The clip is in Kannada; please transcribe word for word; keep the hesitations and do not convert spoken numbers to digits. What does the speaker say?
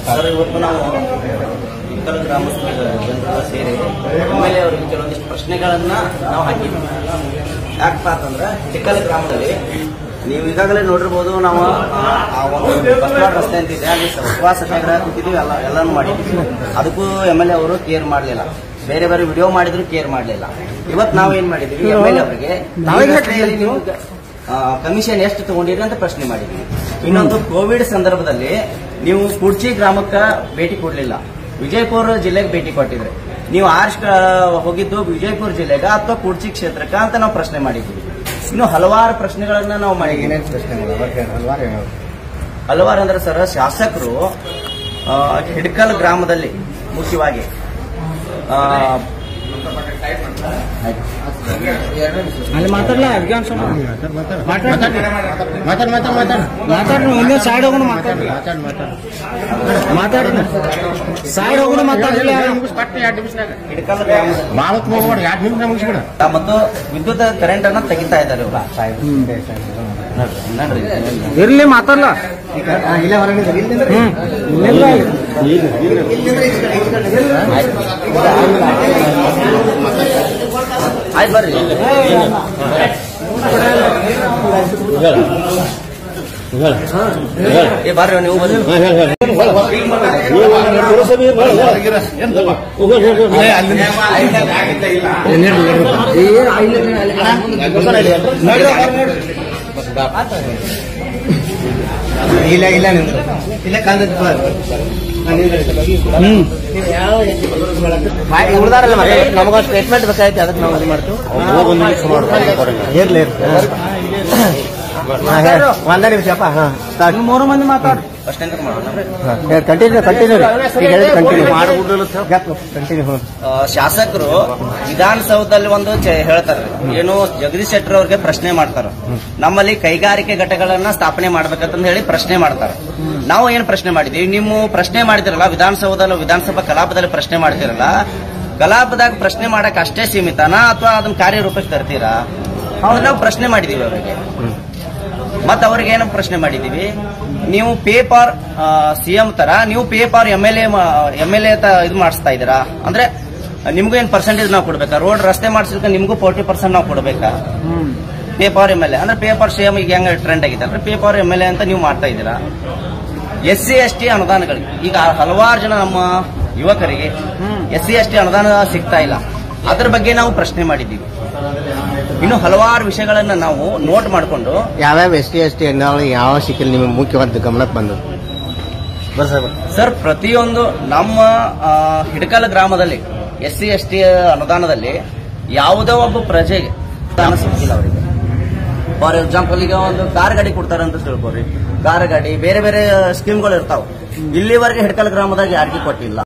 ಸರ್, ಇವತ್ತು ನಾವು ಹಿಡ್ಕಲ್ ಗ್ರಾಮದ ಜನರ ಸೇರಿ ಎಮ್ ಎಲ್ ಎ ಅವರಿಗೆ ಕೆಲವೊಂದಿಷ್ಟು ಪ್ರಶ್ನೆಗಳನ್ನ ನಾವು ಹಾಕಿದ್ವಿ. ಯಾಕಪ್ಪ ಅಂತಂದ್ರೆ ಹಿಡ್ಕಲ್ ಗ್ರಾಮದಲ್ಲಿ ನೀವು ಈಗಾಗಲೇ ನೋಡಿರ್ಬೋದು, ನಾವು ಆ ಒಂದು ಬಸವಾಡ ರಸ್ತೆ ಅಂತಿದೆ, ಅಲ್ಲಿ ಉಪವಾಸ ಸತ್ಯಾಗ್ರಹ ಕೂತಿದ್ದೀವಿ, ಎಲ್ಲ ಎಲ್ಲಾನು ಮಾಡಿದ್ವಿ. ಅದಕ್ಕೂ ಎಮ್ ಎಲ್ ಎ ಅವರು ಕೇರ್ ಮಾಡಲಿಲ್ಲ. ಬೇರೆ ಬೇರೆ ವಿಡಿಯೋ ಮಾಡಿದ್ರು ಕೇರ್ ಮಾಡಲಿಲ್ಲ. ಇವತ್ತು ನಾವು ಏನ್ ಮಾಡಿದ್ವಿ, ಎಮ್ ಎಲ್ ಎ ಅವರಿಗೆ ನೀವು ಕಮಿಷನ್ ಎಷ್ಟು ತಗೊಂಡಿರಿ ಅಂತ ಪ್ರಶ್ನೆ ಮಾಡಿದ್ವಿ. ಇನ್ನೊಂದು, ಕೋವಿಡ್ ಸಂದರ್ಭದಲ್ಲಿ ನೀವು ಕುಡ್ಚಿ ಗ್ರಾಮಕ್ಕೆ ಭೇಟಿ ಕೊಡ್ಲಿಲ್ಲ, ವಿಜಯಪುರ ಜಿಲ್ಲೆಗೆ ಭೇಟಿ ಕೊಟ್ಟಿದ್ರೆ. ನೀವು ಆರ್ಷ್ ಹೋಗಿದ್ದು ವಿಜಯಪುರ ಜಿಲ್ಲೆಗ ಅಥವಾ ಕುಡ್ಚಿ ಕ್ಷೇತ್ರಕ್ಕ ಅಂತ ನಾವು ಪ್ರಶ್ನೆ ಮಾಡಿದ್ವಿ. ಇನ್ನು ಹಲವಾರು ಪ್ರಶ್ನೆಗಳನ್ನ ನಾವು ಮಾಡಿದ್ವಿ. ಹಲವಾರು ಅಂದ್ರೆ ಸರ್, ಶಾಸಕರು ಹಿಡ್ಕಲ್ ಗ್ರಾಮದಲ್ಲಿ ಮುಖ್ಯವಾಗಿ ಅಲ್ಲಿ ಮಾತಾಡಲ್ಲ, ಮಾತಾಡ ಸೈಡ್ ಹೋಗೋಣ, ಮಾತಾಡ ಸೈಡ್ ಹೋಗೋಣ, ಮಾತಾಡಲಿಲ್ಲ. ಹಿಡ್ಕಲ್ ಮತ್ತು ವಿದ್ಯುತ್ ಕರೆಂಟ್ ಅನ್ನ ತೆಗಿತಾ ಇದ್ದಾರೆ ಇರ್ಲಿ, ಮಾತಾಡಲ್ಲ. ಆಯ್ತು ಬರ್ರಿ. ಏ ಬರ್ರಿ, ನೀವು ಬರ್ರಿ. ಇಲ್ಲ ಇಲ್ಲ ಇಲ್ಲ ಕಾಲ ಉಳಿದಾರಲ್ಲ, ನಮಗ ಸ್ಟೇಟ್ಮೆಂಟ್ ಬೇಕಾಯ್ತು, ಅದಕ್ಕೆ ನಾವು ಅದು ಮಾಡ್ತೀವಿ. ಒಂದೇ ನಿಮಿಷಪ್ಪ. ಮೂರು ಮಂದಿ ಮಾತಾಡಿ ಕಂಟಿನ್ಯೂ ಕಂಟಿನ್ಯೂ ಕಂಟಿನ್ಯೂ. ಶಾಸಕರು ವಿಧಾನಸೌಧದಲ್ಲಿ ಒಂದು ಹೇಳ್ತಾರೆ, ಏನು ಜಗದೀಶ್ ಶೆಟ್ಟರ್ ಅವ್ರಿಗೆ ಪ್ರಶ್ನೆ ಮಾಡ್ತಾರೆ, ನಮ್ಮಲ್ಲಿ ಕೈಗಾರಿಕೆ ಘಟಕಗಳನ್ನ ಸ್ಥಾಪನೆ ಮಾಡ್ಬೇಕಂತ ಹೇಳಿ ಪ್ರಶ್ನೆ ಮಾಡ್ತಾರೆ. ನಾವು ಏನ್ ಪ್ರಶ್ನೆ ಮಾಡಿದೀವಿ, ನೀವು ಪ್ರಶ್ನೆ ಮಾಡಿದಿರಲ್ಲ ವಿಧಾನಸೌಧದಲ್ಲಿ, ವಿಧಾನಸಭಾ ಕಲಾಪದಲ್ಲಿ ಪ್ರಶ್ನೆ ಮಾಡ್ತಿರಲ್ಲ, ಕಲಾಪದಾಗ ಪ್ರಶ್ನೆ ಮಾಡಕ್ ಅಷ್ಟೇ ಸೀಮಿತನಾ ಅಥವಾ ಅದನ್ನ ಕಾರ್ಯರೂಪಕ್ಕೆ ತರ್ತೀರಾ? ಅವ್ರು ನಾವು ಪ್ರಶ್ನೆ ಮಾಡಿದೀವಿ ಅವರಿಗೆ. ಮತ್ತ ಅವ್ರಿಗೆ ಏನು ಪ್ರಶ್ನೆ ಮಾಡಿದೀವಿ, ನೀವು ಪೇಪರ್ ಸಿಎಂ ತರ ನೀವು paper M L A M L A ಇದು ಮಾಡಿಸ್ತಾ ಇದ್ದೀರಾ ಅಂದ್ರೆ ನಿಮ್ಗೂ ಏನ್ ಪರ್ಸೆಂಟೇಜ್ ನಾವು ಕೊಡ್ಬೇಕಾ? ರೋಡ್ ರಸ್ತೆ ಮಾಡಿಸ್ಲಿಕ್ಕೆ ನಿಮ್ಗೂ ಫೋರ್ಟಿ ಪರ್ಸೆಂಟ್ ನಾವು ಕೊಡ್ಬೇಕಾ? ಪೇಪರ್ ಎಂ ಎಲ್ ಎ ಅಂದ್ರೆ ಪೇಪರ್ ಸಿಎಂ ಈಗ ಹೆಂಗ ಟ್ರೆಂಡ್ ಆಗಿದೆ ಅಂದ್ರೆ ಪೇಪರ್ ಎಂ ಎಲ್ ಎ ಅಂತ ನೀವು ಮಾಡ್ತಾ ಇದ್ದೀರಾ. ಎಸ್ ಸಿ ಎಸ್ ಟಿ ಅನುದಾನಗಳಿಗೆ ಈಗ ಹಲವಾರು ಜನ ನಮ್ಮ ಯುವಕರಿಗೆ ಎಸ್ ಸಿ ಎಸ್ ಟಿ ಅನುದಾನ ಸಿಗ್ತಾ ಇಲ್ಲ, ಅದ್ರ ಬಗ್ಗೆ ನಾವು ಪ್ರಶ್ನೆ ಮಾಡಿದ್ದೀವಿ. ಇನ್ನು ಹಲವಾರು ವಿಷಯಗಳನ್ನ ನಾವು ನೋಟ್ ಮಾಡಿಕೊಂಡು ಯಾವ್ಯಾವ ಎಸ್ ಟಿ ಎಸ್ ಟಿ ಯಾವ ಸಿಕ್ಕಿಲ್ಲ ನಿಮಗೆ ಮುಖ್ಯವಾದ ಗಮನಕ್ಕೆ ಬಂದದ್ದು? ಸರ್, ಪ್ರತಿಯೊಂದು ನಮ್ಮ ಹಿಡ್ಕಲ್ ಗ್ರಾಮದಲ್ಲಿ ಎಸ್ ಸಿ ಎಸ್ ಟಿ ಅನುದಾನದಲ್ಲಿ ಯಾವುದೋ ಒಬ್ಬ ಪ್ರಜೆಗೆ ಅನುದಾನ ಸಿಕ್ಕಿಲ್ಲ ಅವರಿಗೆ. ಫಾರ್ ಎಕ್ಸಾಂಪಲ್, ಈಗ ಒಂದು ಕಾರ್ ಗಾಡಿ ಕೊಡ್ತಾರೆ ಅಂತ ತಿಳ್ಕೊರಿ, ಕಾರ್ ಗಾಡಿ ಬೇರೆ ಬೇರೆ ಸ್ಕೀಮ್ಗಳು ಇರ್ತಾವ. ಇಲ್ಲಿವರೆಗೆ ಹಿಡ್ಕಲ್ ಗ್ರಾಮದಾಗ ಯಾರಿಗೂ ಕೊಟ್ಟಿಲ್ಲ.